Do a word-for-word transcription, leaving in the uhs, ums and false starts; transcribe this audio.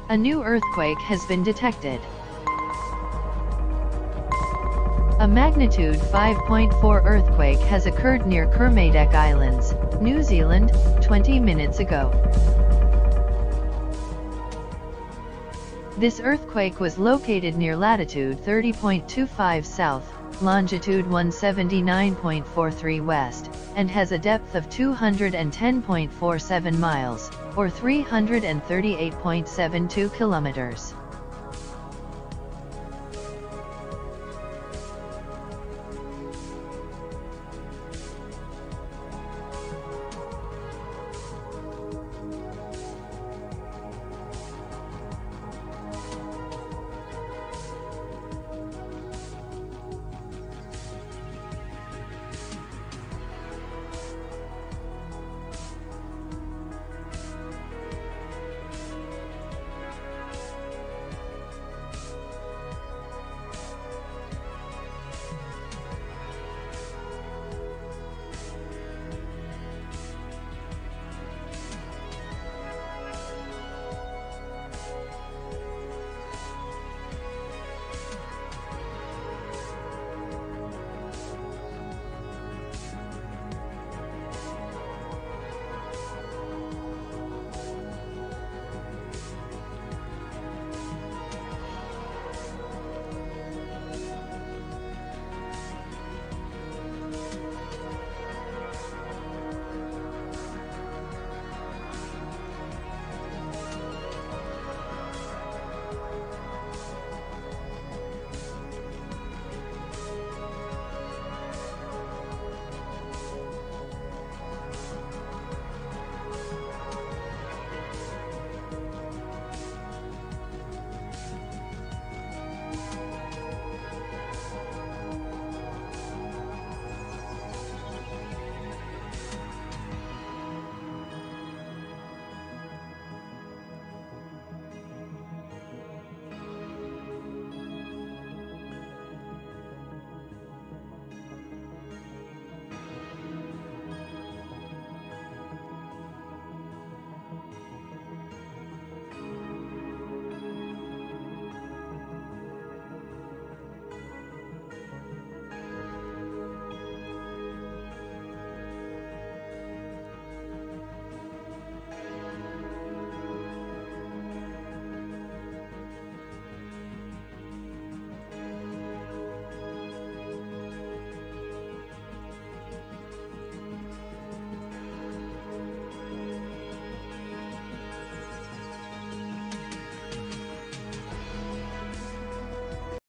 A new earthquake has been detected. A magnitude five point four earthquake has occurred near Kermadec Islands, New Zealand, twenty minutes ago. This earthquake was located near latitude thirty point two five south, longitude one seventy-nine point four three west, and has a depth of two hundred ten point four seven miles, or three hundred thirty-eight point seven two kilometers.